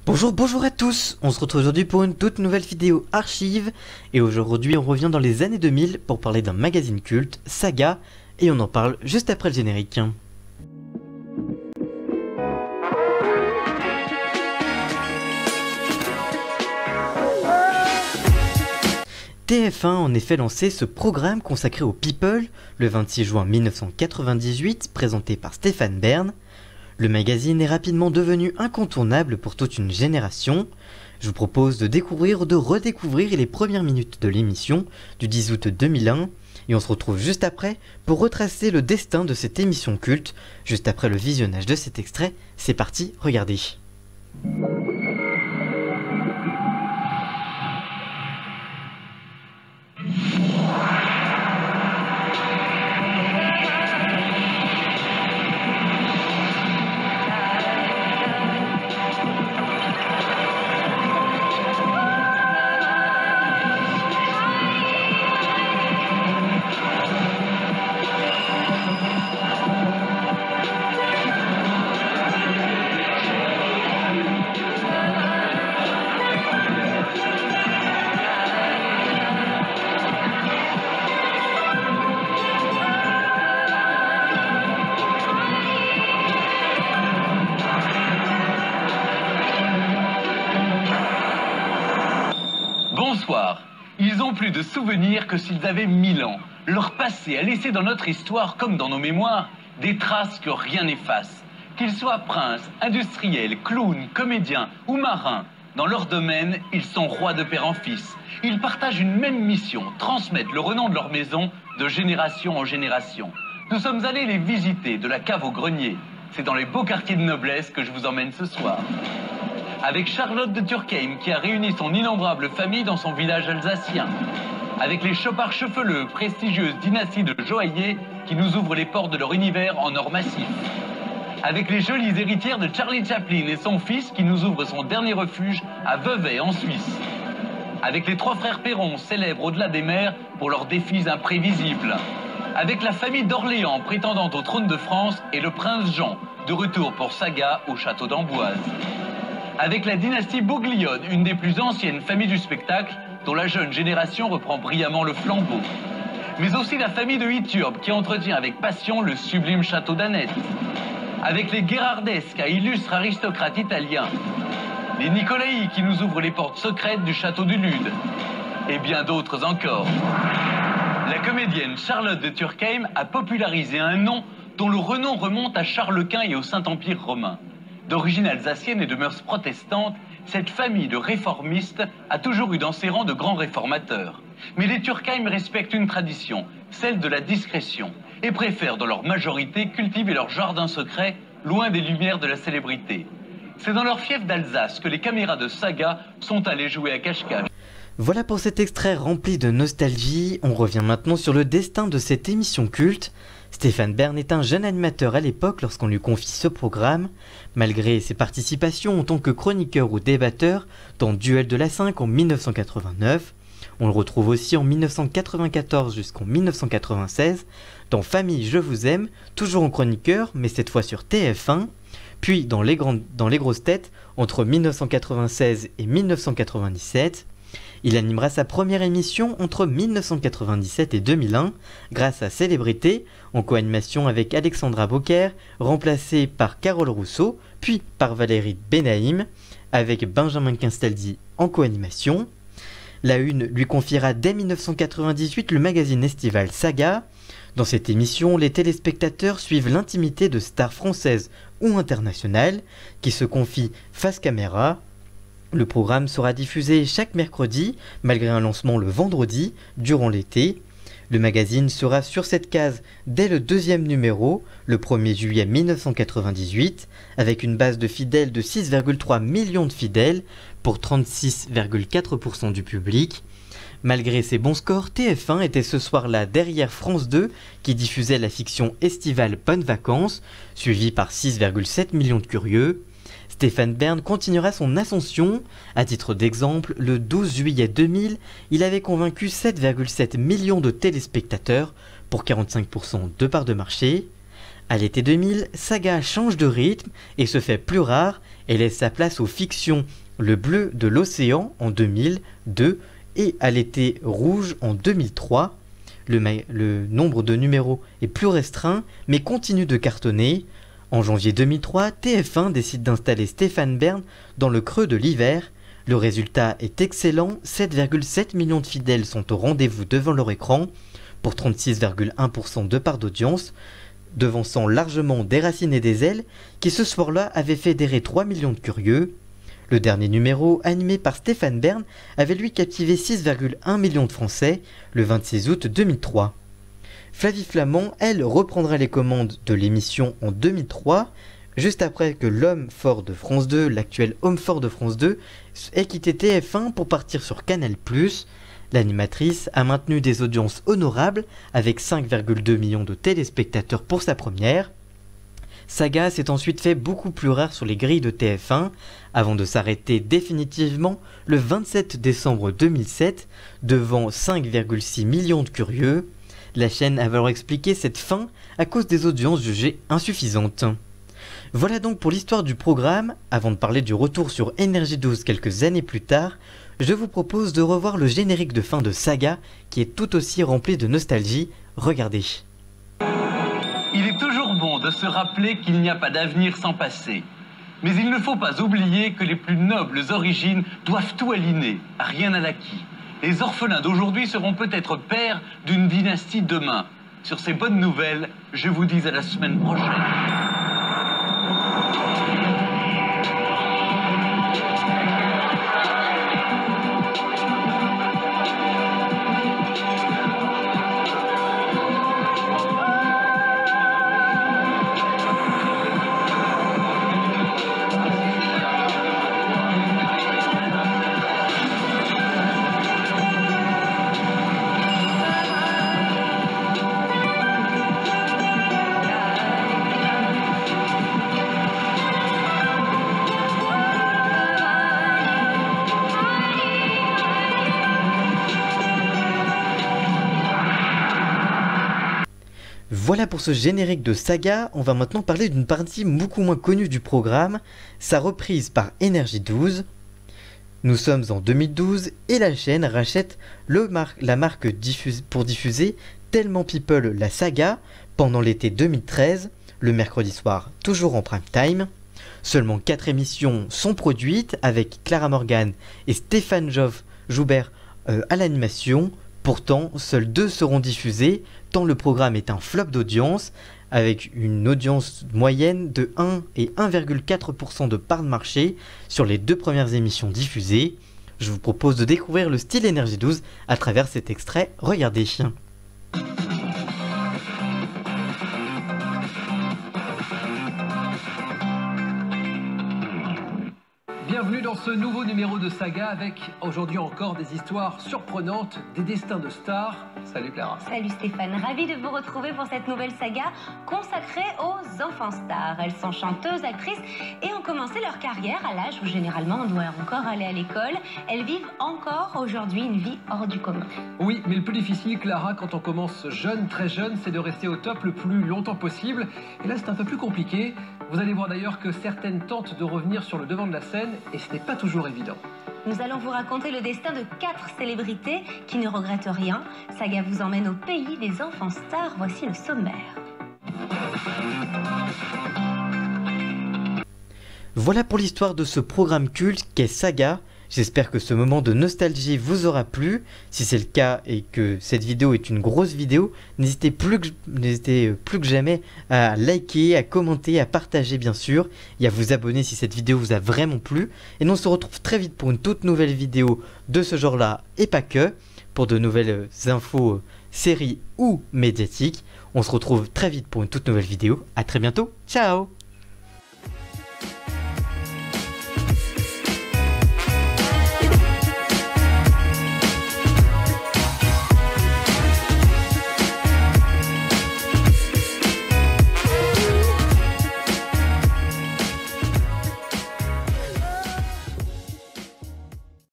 Bonjour à tous, on se retrouve aujourd'hui pour une toute nouvelle vidéo archive et aujourd'hui on revient dans les années 2000 pour parler d'un magazine culte, Saga, et on en parle juste après le générique. TF1 a en effet lancé ce programme consacré aux people le 26 juin 1998, présenté par Stéphane Bern. Le magazine est rapidement devenu incontournable pour toute une génération. Je vous propose de découvrir ou de redécouvrir les premières minutes de l'émission du 10 août 2001 et on se retrouve juste après pour retracer le destin de cette émission culte. Juste après le visionnage de cet extrait, c'est parti, regardez. Bonsoir. Ils ont plus de souvenirs que s'ils avaient 1000 ans. Leur passé a laissé dans notre histoire, comme dans nos mémoires, des traces que rien n'efface. Qu'ils soient princes, industriels, clowns, comédiens ou marins, dans leur domaine, ils sont rois de père en fils. Ils partagent une même mission, transmettre le renom de leur maison de génération en génération. Nous sommes allés les visiter de la cave au grenier. C'est dans les beaux quartiers de noblesse que je vous emmène ce soir. Avec Charlotte de Turckheim qui a réuni son innombrable famille dans son village alsacien. Avec les Chopard cheveleux, prestigieuse dynastie de joailliers qui nous ouvrent les portes de leur univers en or massif. Avec les jolies héritières de Charlie Chaplin et son fils qui nous ouvrent son dernier refuge à Vevey en Suisse. Avec les trois frères Perron, célèbres au-delà des mers pour leurs défis imprévisibles. Avec la famille d'Orléans prétendant au trône de France et le prince Jean, de retour pour Saga au château d'Amboise. Avec la dynastie Bouglione, une des plus anciennes familles du spectacle, dont la jeune génération reprend brillamment le flambeau. Mais aussi la famille de Iturbe, qui entretient avec passion le sublime château d'Annette. Avec les Gherardesques, illustres aristocrates italiens. Les Nicolai, qui nous ouvrent les portes secrètes du château du Lude. Et bien d'autres encore. La comédienne Charlotte de Turckheim a popularisé un nom dont le renom remonte à Charles Quint et au Saint-Empire romain. D'origine alsacienne et de mœurs protestantes, cette famille de réformistes a toujours eu dans ses rangs de grands réformateurs. Mais les Turckheim respectent une tradition, celle de la discrétion, et préfèrent dans leur majorité cultiver leur jardin secret, loin des lumières de la célébrité. C'est dans leur fief d'Alsace que les caméras de Saga sont allées jouer à cache-cache. Voilà pour cet extrait rempli de nostalgie, on revient maintenant sur le destin de cette émission culte. Stéphane Bern est un jeune animateur à l'époque lorsqu'on lui confie ce programme. Malgré ses participations en tant que chroniqueur ou débatteur dans Duel de la 5 en 1989, on le retrouve aussi en 1994 jusqu'en 1996 dans Famille je vous aime, toujours en chroniqueur mais cette fois sur TF1, puis dans Les grosses têtes entre 1996 et 1997. Il animera sa première émission entre 1997 et 2001 grâce à Célébrité, en co-animation avec Alexandra Bocquer, remplacée par Carole Rousseau, puis par Valérie Benaïm, avec Benjamin Castaldi en co-animation. La Une lui confiera dès 1998 le magazine estival Saga. Dans cette émission, les téléspectateurs suivent l'intimité de stars françaises ou internationales qui se confient face caméra. Le programme sera diffusé chaque mercredi, malgré un lancement le vendredi, durant l'été. Le magazine sera sur cette case dès le deuxième numéro, le 1er juillet 1998, avec une base de fidèles de 6,3 millions de fidèles pour 36,4% du public. Malgré ses bons scores, TF1 était ce soir-là derrière France 2, qui diffusait la fiction estivale Bonnes Vacances, suivie par 6,7 millions de curieux. Stéphane Bern continuera son ascension. À titre d'exemple, le 12 juillet 2000, il avait convaincu 7,7 millions de téléspectateurs pour 45% de part de marché. À l'été 2000, Saga change de rythme et se fait plus rare et laisse sa place aux fictions Le Bleu de l'Océan en 2002 et À l'été rouge en 2003. Le nombre de numéros est plus restreint mais continue de cartonner. En janvier 2003, TF1 décide d'installer Stéphane Bern dans le creux de l'hiver. Le résultat est excellent, 7,7 millions de fidèles sont au rendez-vous devant leur écran pour 36,1% de part d'audience, devançant largement Déraciné des ailes qui ce soir-là avait fédéré 3 millions de curieux. Le dernier numéro, animé par Stéphane Bern, avait lui captivé 6,1 millions de Français le 26 août 2003. Flavie Flament, elle, reprendra les commandes de l'émission en 2003, juste après que l'homme fort de France 2, l'actuel homme fort de France 2, ait quitté TF1 pour partir sur Canal+. L'animatrice a maintenu des audiences honorables avec 5,2 millions de téléspectateurs pour sa première. Saga s'est ensuite fait beaucoup plus rare sur les grilles de TF1 avant de s'arrêter définitivement le 27 décembre 2007 devant 5,6 millions de curieux. La chaîne a alors expliqué cette fin à cause des audiences jugées insuffisantes. Voilà donc pour l'histoire du programme. Avant de parler du retour sur Énergie 12 quelques années plus tard, je vous propose de revoir le générique de fin de Saga qui est tout aussi rempli de nostalgie. Regardez. Il est toujours bon de se rappeler qu'il n'y a pas d'avenir sans passé. Mais il ne faut pas oublier que les plus nobles origines doivent tout aligner, à rien à l'acquis. Les orphelins d'aujourd'hui seront peut-être pères d'une dynastie demain. Sur ces bonnes nouvelles, je vous dis à la semaine prochaine. Voilà pour ce générique de Saga. On va maintenant parler d'une partie beaucoup moins connue du programme, sa reprise par Énergie 12. Nous sommes en 2012 et la chaîne rachète la marque pour diffuser Tellement People la Saga pendant l'été 2013, le mercredi soir, toujours en prime time. Seulement 4 émissions sont produites avec Clara Morgan et Stéphane Joubert à l'animation. Pourtant, seules 2 seront diffusées, tant le programme est un flop d'audience, avec une audience moyenne de 1 et 1,4% de part de marché sur les 2 premières émissions diffusées. Je vous propose de découvrir le style Énergie 12 à travers cet extrait. Regardez. Bienvenue dans ce nouveau numéro de Saga avec aujourd'hui encore des histoires surprenantes, des destins de stars. Salut Clara. Salut Stéphane, ravi de vous retrouver pour cette nouvelle saga consacrée aux enfants stars. Elles sont chanteuses, actrices et ont commencé leur carrière à l'âge où généralement on doit encore aller à l'école. Elles vivent encore aujourd'hui une vie hors du commun. Oui, mais le plus difficile, Clara, quand on commence jeune, très jeune, c'est de rester au top le plus longtemps possible. Et là, c'est un peu plus compliqué. Vous allez voir d'ailleurs que certaines tentent de revenir sur le devant de la scène et ce n'est pas toujours évident. Nous allons vous raconter le destin de 4 célébrités qui ne regrettent rien. Saga vous emmène au pays des enfants stars. Voici le sommaire. Voilà pour l'histoire de ce programme culte qu'est Saga. J'espère que ce moment de nostalgie vous aura plu. Si c'est le cas et que cette vidéo est une grosse vidéo, n'hésitez plus que jamais à liker, à commenter, à partager bien sûr, et à vous abonner si cette vidéo vous a vraiment plu. Et nous on se retrouve très vite pour une toute nouvelle vidéo de ce genre-là et pas que, pour de nouvelles infos, séries ou médiatiques. On se retrouve très vite pour une toute nouvelle vidéo. À très bientôt. Ciao!